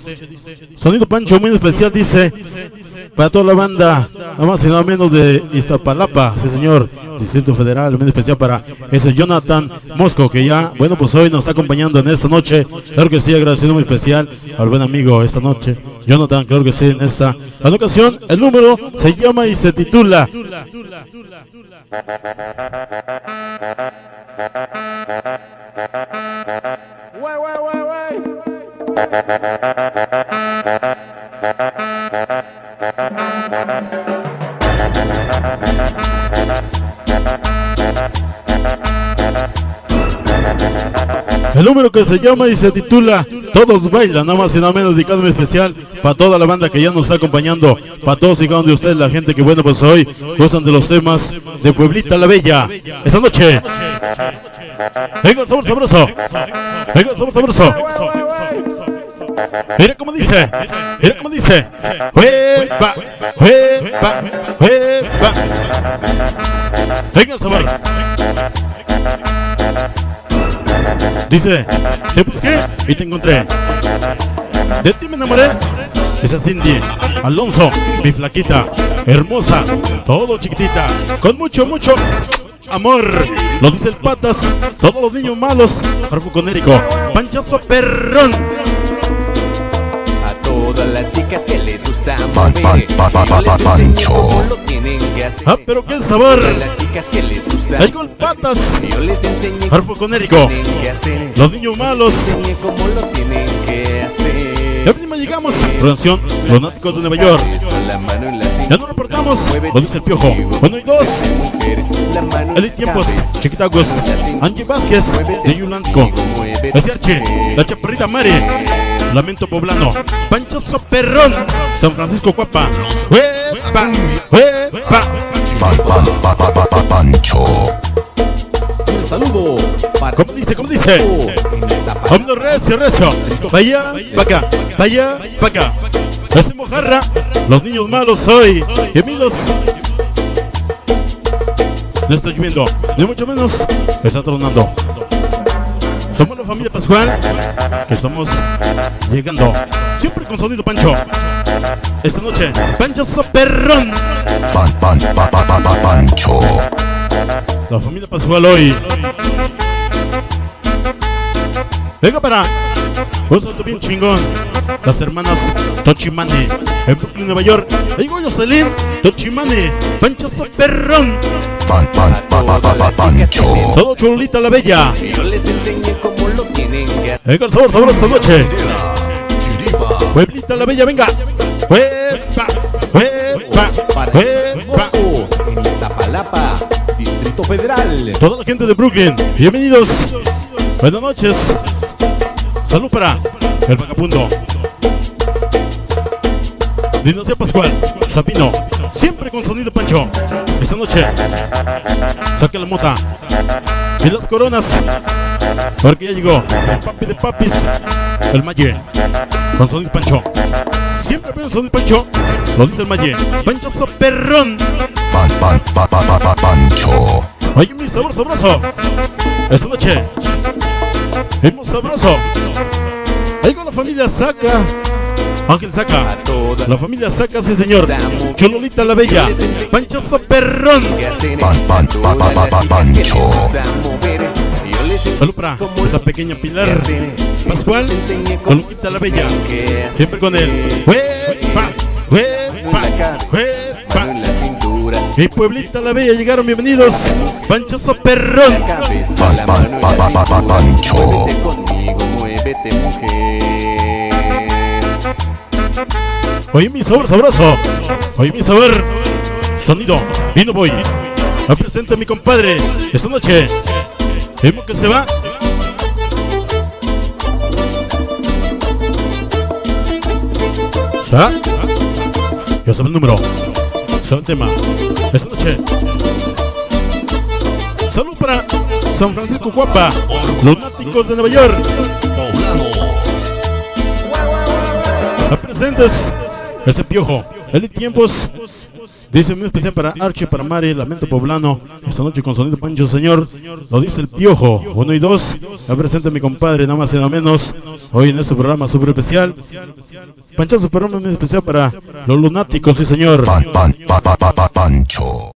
Sonido Pancho muy especial, dice, para toda la banda, nada más y nada menos de Iztapalapa, sí señor, Distrito Federal, muy especial para ese Jonathan Mosco, que ya, bueno, pues hoy nos está acompañando en esta noche. Claro que sí, agradecido muy especial al buen amigo esta noche, Jonathan, claro que sí, en esta ocasión. El número se llama y se titula el número que se llama y se titula Todos Bailan, nada más y nada menos, dedicado muy especial para toda la banda que ya nos está acompañando, para todos y cada uno de ustedes, la gente que, bueno, pues hoy gustan de los temas de Pueblita la Bella. Esta noche, venga el sabor sabroso, venga el sabor sabroso. Mira cómo dice, mira cómo dice. Huepa, huepa, huepa. Venga el sabor. Dice, te busqué y te encontré. De ti me enamoré. Esa Cindy Alonso, mi flaquita, hermosa, todo chiquitita, con mucho, mucho amor. Lo dice el Patas, todos los niños malos. Arbuconérico, panchazo perrón. Todas las chicas que les gusta Pancho. Ah, pero qué sabor. Las chicas que les gusta. Hay con Patas. Yo les enseñé Arbuconérico, los niños malos. cómo lo tienen que hacer. Ya mismo llegamos. Producción Lunáticos de Nueva York. La mano en la cintura. Ya no reportamos. Lo dice el Piojo. Bueno y dos. El Tiempos, Chiquitagos, Angie Vázquez, de Yulanco, el Arche, la Chaparrita Mari, Lamento Poblano, Panchazo Perrón, San Francisco Cuapa, huepa, huepa. Pancho. Un saludo para ¿Cómo dice? ¿Cómo dice? Vámonos recio, recio. Vaya, pa' acá, vaya, pa' acá. Es mojarra, los niños malos hoy, gemidos. No está lloviendo, ni mucho menos está tronando. Somos la familia Pascual, que estamos llegando siempre con Sonido Pancho. Esta noche, Panchazo Perrón. Pancho. La familia Pascual hoy. Venga para un salto bien chingón. Las hermanas Tochimani, en Brooklyn, Nueva York. Ahí voy Jocelyn, Tochimani, Panchazo Perrón. Pancho. Todo Cholulita la Bella. yo les enseñé cómo lo tienen que hacer. Venga el sabor sabroso esta noche. Pueblita la Bella, venga. Huepa, huepa, Para huepa. en Iztapalapa, Distrito Federal. Toda la gente de Brooklyn, bienvenidos. Buenas noches. Salud para el vagabundo. Dinastía Pascual, Sapino, siempre con Sonido Pancho. Esta noche, saque la mota y las coronas, porque ya llegó el papi de papis, el Maye, con Sonido Pancho. Siempre veo Sonido Pancho, lo dice el Maye. Panchazo Perrón. Pancho. Oye, mi sabor sabroso. Esta noche, hemos sabroso. Ahí con la familia Saca. Ángel Saca, la familia Saca, sí señor. Chololita la Bella, Panchazo Perrón. Pancho. Salud para esa pequeña Pilar Pascual, Chololita la Bella, siempre con él. Huepa, huepa, huepa. Y Pueblita la Bella llegaron, bienvenidos. Panchazo Perrón. Pancho. Conmigo, muévete, mujer. Oye mi sabor sabroso, oye mi sabor. Sonido, vino voy. Me presenta mi compadre. Esta noche, vemos que se va. ¿Sa? Ya sabe el número. Sabe el tema. Esta noche. Salud para San Francisco Guapa, Lunáticos de Nueva York. Presentes ese Piojo, Feliz tiempos. Dice muy especial para Archie, para Mari, Lamento Poblano. Esta noche con sonido Pancho Señor. Lo dice el Piojo. 1 y 2. Me presenta mi compadre, nada más y nada menos. Hoy en este programa súper especial. Panchazo, programa muy especial para los lunáticos, sí señor. Pancho.